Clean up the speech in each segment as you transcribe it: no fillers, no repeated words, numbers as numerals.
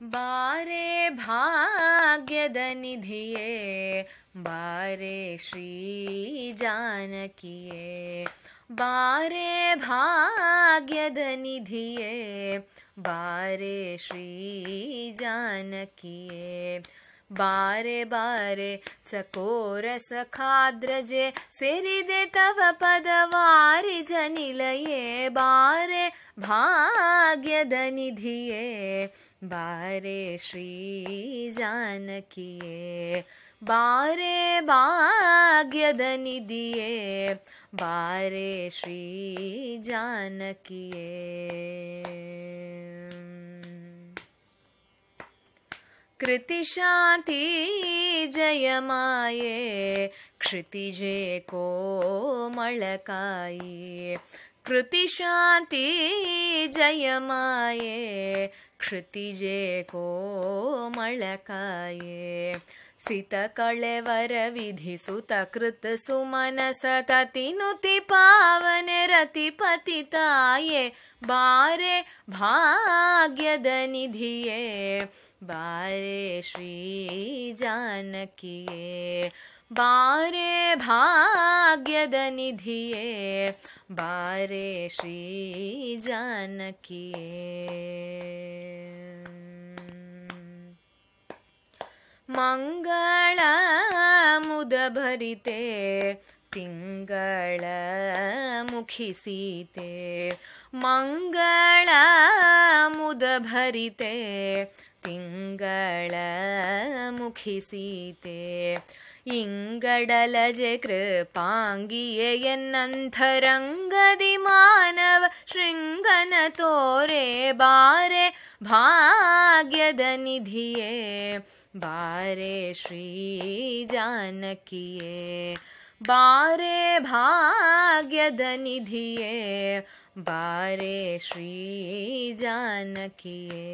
ಬಾರೆ ಭಾಗ್ಯದ ನಿಧಿಯೇ ಬಾರೆ ಶ್ರೀ ಜಾನಕಿಯೇ ಬಾರೆ ಭಾಗ್ಯದ ನಿಧಿಯೇ ಬಾರೆ ಶ್ರೀ ಜಾನಕಿಯೇ ಬಾರೆ ಬಾರೆ ಚಕೋರ ಸಖಾದ್ರಜೆ ಸೇರಿದೆ ತವ ಪದವಾರಿ ಜನಿಲಯೇ ಬಾರೆ ಭಾಗ್ಯದ ನಿಧಿಯೇ ಬಾರೆ ಶ್ರೀ ಜಾನಕಿಯೇ ಬಾರೆ ಭಾಗ್ಯದ ನಿಧಿಯೇ ಬಾರೆ ಶ್ರೀ ಜಾನಕಿಯೇ कृतिशान्ति जयमाये क्षितिजे कोमलकाये कृतिशान्ति जयमाये क्षितिजे कोमलकाये सितकळेवर विधिसुत कृत सुमनस ततिनुति पावने रतिपतिताये बारे भाग्यद निधिये बारे श्री जानकिये बारे भाग्यद निधिये बारे श्री जानकिये मंगल मुद भरिते तिंगळ मुखी सीते मंगल मुद भरिते ತಿಂಗಳ ಮುಖಿಸೀತೆ ಇಂಗಡಲಜೆ ಕೃಪಾಂಗಿಯೇ ಎನ್ನಂಥರಂಗದಿ ಮಾನವ ಶೃಂಗನ ತೋರೆ ಬಾರೆ ಭಾಗ್ಯದ ನಿಧಿಯೇ ಬಾರೆ ಶ್ರೀ ಜಾನಕಿಯೇ ಬಾರೆ ಭಾಗ್ಯದ ನಿಧಿಯೇ ಬಾರೆ ಶ್ರೀ ಜಾನಕಿಯೇ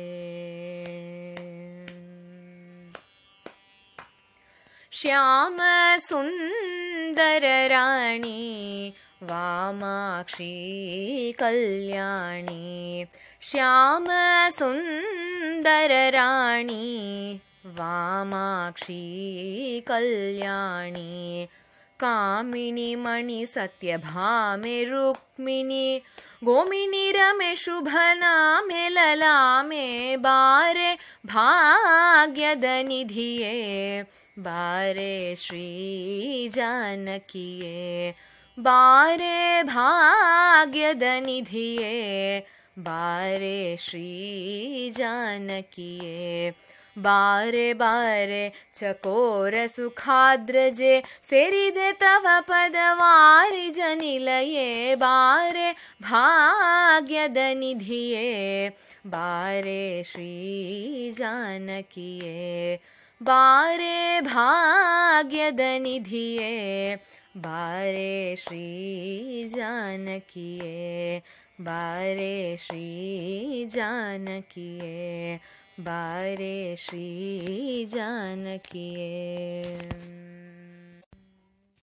श्याम सुंदर राणी वामाक्षी कल्याणी श्याम सुंदर राणी वामाक्षी कल्याणी कामिनी मणि सत्यभामे रुक्मिणी गोमिनी रमे शुभ नामे ललामे बारे भाग्यद निधिये बारे श्री जानकिये बारे भाग्यद निधिये बारे श्री जानकिये बारे बारे चकोर सुखाद्रजे सेरिदे तव पदवारि जनिलये बारे भाग्यद निधिये बारे श्री जानकिये बारे भाग्यद निधिये बारे श्री जानकिये बारे श्री जानकिये बारे श्री जानकिये।